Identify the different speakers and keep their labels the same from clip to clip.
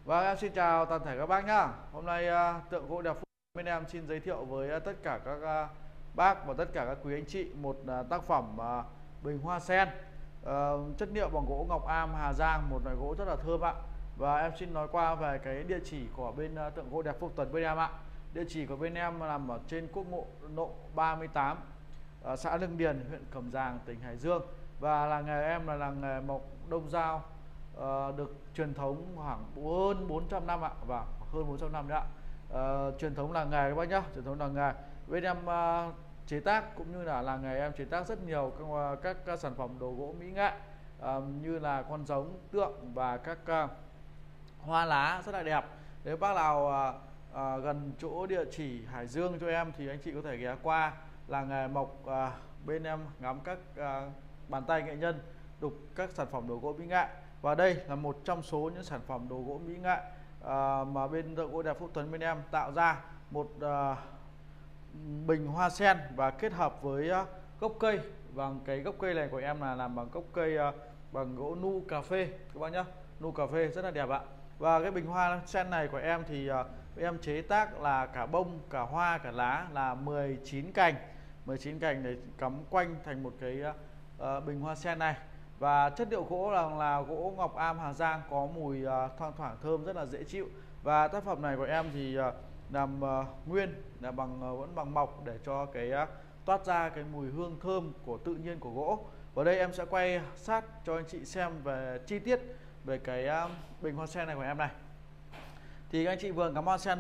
Speaker 1: Vâng, em xin chào toàn thể các bác nhá. Hôm nay Tượng Gỗ Đẹp Phúc bên em xin giới thiệu với tất cả các bác và tất cả các quý anh chị một tác phẩm bình hoa sen, chất liệu bằng gỗ Ngọc Am Hà Giang, một loại gỗ rất là thơm ạ. Và em xin nói qua về cái địa chỉ của bên Tượng Gỗ Đẹp Phúc Tuấn bên em ạ. Địa chỉ của bên em nằm ở trên quốc lộ 38, xã Lương Điền, huyện Cẩm Giàng, tỉnh Hải Dương. Và làng nghề em là làng nghề mộc đông dao, được truyền thống khoảng hơn 400 năm ạ, và hơn 400 năm đấy ạ. Truyền thống làng nghề các bác nhá, truyền thống làng nghề bên em chế tác, cũng như là làng nghề em chế tác rất nhiều các sản phẩm đồ gỗ mỹ nghệ, như là con giống tượng và các hoa lá rất là đẹp. Nếu bác nào gần chỗ địa chỉ Hải Dương cho em thì anh chị có thể ghé qua làng nghề mộc bên em ngắm các bàn tay nghệ nhân đục các sản phẩm đồ gỗ mỹ nghệ. Và đây là một trong số những sản phẩm đồ gỗ mỹ nghệ mà bên Tượng Gỗ Đẹp Phúc Tuấn bên em tạo ra một bình hoa sen và kết hợp với gốc cây. Và cái gốc cây này của em là làm bằng gốc cây bằng gỗ nu cà phê các bác nhá, nu cà phê rất là đẹp ạ. Và cái bình hoa sen này của em thì em chế tác là cả bông, cả hoa, cả lá, là 19 cành để cắm quanh thành một cái bình hoa sen này. Và chất liệu gỗ là gỗ Ngọc Am Hà Giang, có mùi thoang thoảng thơm rất là dễ chịu. Và tác phẩm này của em thì làm nguyên là vẫn bằng mộc, để cho cái toát ra cái mùi hương thơm của tự nhiên của gỗ. Và đây em sẽ quay sát cho anh chị xem về chi tiết về cái bình hoa sen này của em này. Thì anh chị vừa ngắm hoa sen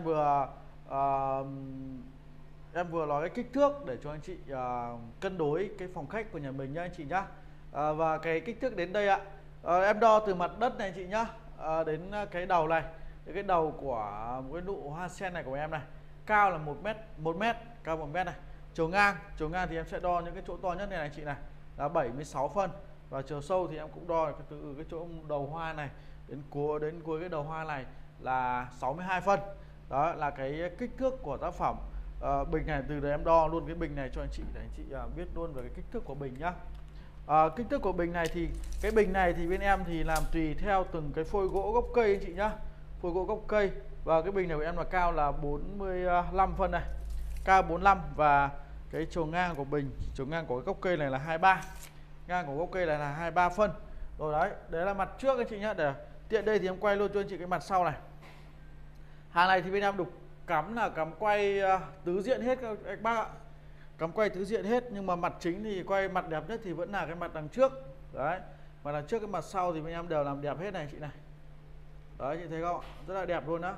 Speaker 1: em vừa nói cái kích thước để cho anh chị cân đối cái phòng khách của nhà mình nhá anh chị nhá. Và cái kích thước đến đây ạ, em đo từ mặt đất này anh chị nhá, đến cái đầu này, cái đầu của cái nụ hoa sen này của em này, cao là 1 mét, cao 1 mét này. Chiều ngang thì em sẽ đo những cái chỗ to nhất này anh chị này là 76 phân. Và chiều sâu thì em cũng đo từ cái chỗ đầu hoa này đến cuối cái đầu hoa này là 62 phân. Đó là cái kích thước của tác phẩm bình này. Từ đấy em đo luôn cái bình này cho anh chị để anh chị biết luôn về cái kích thước của bình nhá. Kích thước của bình này thì cái bình này thì bên em thì làm tùy theo từng cái phôi gỗ gốc cây anh chị nhá, phôi gỗ gốc cây. Và cái bình này của em là cao là 45 phân này, cao 45. Và cái chiều ngang của bình, chiều ngang của cái gốc cây này là 23, ngang của gốc cây này là 23 phân. Rồi đấy là mặt trước anh chị nhá. Để tiện đây thì em quay luôn cho anh chị cái mặt sau này. Hàng này thì bên em đục cắm là cắm quay tứ diện hết các bác ạ, cắm quay tứ diện hết. Nhưng mà mặt chính thì quay mặt đẹp nhất thì vẫn là cái mặt đằng trước. Đấy, mặt đằng trước cái mặt sau thì bên em đều làm đẹp hết này chị này. Đấy, chị thấy không, rất là đẹp luôn đó.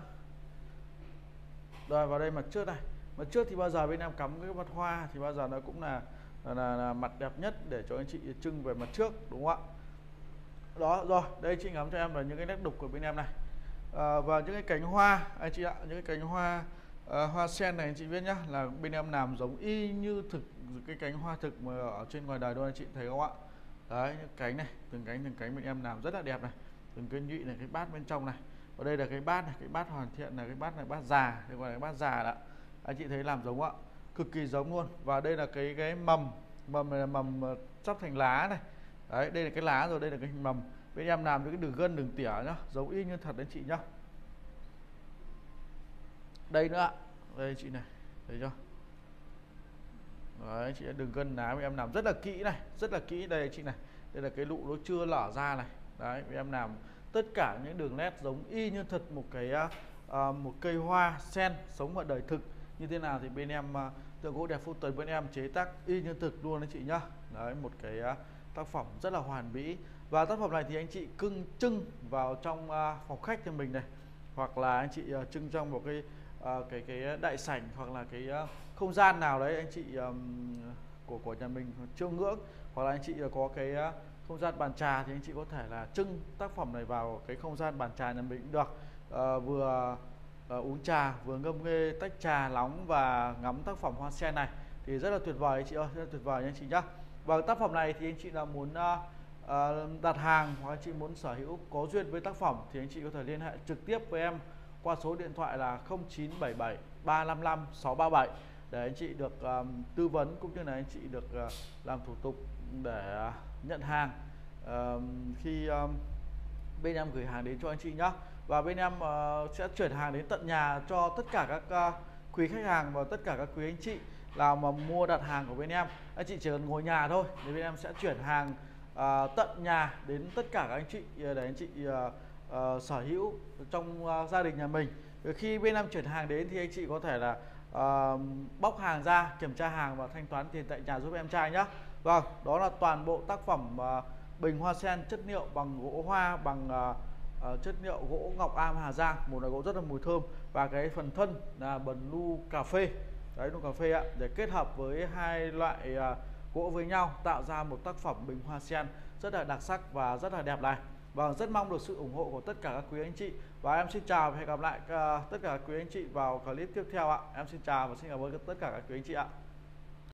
Speaker 1: Rồi vào đây mặt trước này, mặt trước thì bao giờ bên em cắm cái mặt hoa thì bao giờ nó cũng là mặt đẹp nhất để cho anh chị trưng về mặt trước, đúng không ạ? Đó, rồi đây chị ngắm cho em là những cái nét đục của bên em này. Và những cái cánh hoa anh chị ạ, những cái cánh hoa hoa sen này anh chị biết nhá, là bên em làm giống y như thực cái cánh hoa thực mà ở trên ngoài đời luôn anh chị thấy không ạ? Đấy, những cánh này, từng cánh bên em làm rất là đẹp này, từng cái nhụy này, cái bát bên trong này. Ở đây là cái bát này, cái bát hoàn thiện, là cái bát này, bát già, đây gọi là cái bát già đó. Anh chị thấy làm giống ạ, cực kỳ giống luôn. Và đây là cái mầm này là mầm sắp thành lá này. Đấy, đây là cái lá rồi, đây là cái mầm. Bên em làm những cái đường gân, đường tỉa nhá, giống y như thật đấy chị nhá. Đây nữa ạ, đây chị này, thấy chưa? Đấy, chị đừng gân lá em làm rất là kỹ này, rất là kỹ. Đây chị này, đây là cái lụ nó chưa lở ra này. Đấy, em làm tất cả những đường nét giống y như thật một cây hoa sen sống ở đời thực như thế nào thì bên em Tượng Gỗ Đẹp Phúc Tuấn bên em chế tác y như thực luôn đấy chị nhá. Đấy, một cái tác phẩm rất là hoàn mỹ. Và tác phẩm này thì anh chị trưng vào trong phòng khách cho mình này, hoặc là anh chị trưng trong một cái đại sảnh, hoặc là cái không gian nào đấy anh chị của nhà mình chiêm ngưỡng, hoặc là anh chị có cái không gian bàn trà thì anh chị có thể là trưng tác phẩm này vào cái không gian bàn trà nhà mình cũng được. Vừa uống trà, vừa ngâm nghe tách trà nóng và ngắm tác phẩm hoa sen này thì rất là tuyệt vời anh chị ơi, rất là tuyệt vời anh chị nhá. Và tác phẩm này thì anh chị là muốn đặt hàng, hoặc anh chị muốn sở hữu có duyên với tác phẩm thì anh chị có thể liên hệ trực tiếp với em qua số điện thoại là 0977 355 637 để anh chị được tư vấn, cũng như là anh chị được làm thủ tục để nhận hàng. Khi bên em gửi hàng đến cho anh chị nhé. Và bên em sẽ chuyển hàng đến tận nhà cho tất cả các quý khách hàng và tất cả các quý anh chị nào mà mua đặt hàng của bên em. Anh chị chỉ cần ngồi nhà thôi thì bên em sẽ chuyển hàng tận nhà đến tất cả các anh chị để anh chị sở hữu trong gia đình nhà mình. Khi bên em chuyển hàng đến thì anh chị có thể là bóc hàng ra, kiểm tra hàng và thanh toán tiền tại nhà giúp em trai nhé. Vâng, đó là toàn bộ tác phẩm bình hoa sen chất liệu bằng gỗ hoa, bằng chất liệu gỗ Ngọc Am Hà Giang, một loại gỗ rất là mùi thơm. Và cái phần thân là blue cà phê, đấy, nu cà phê ạ, để kết hợp với hai loại gỗ với nhau tạo ra một tác phẩm bình hoa sen rất là đặc sắc và rất là đẹp này. Vâng, rất mong được sự ủng hộ của tất cả các quý anh chị. Và em xin chào và hẹn gặp lại tất cả các quý anh chị vào clip tiếp theo ạ. Em xin chào và xin cảm ơn tất cả các quý anh chị ạ.